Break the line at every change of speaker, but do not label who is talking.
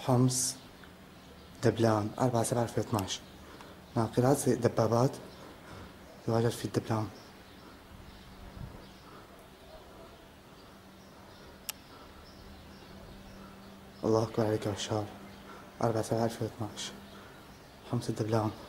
حمص دبلان 4/7/2012. ناقلات زي دبابات يواجد في الدبلان. الله أكبر عليك يا بشار. 4/7/2012. حمص الدبلان.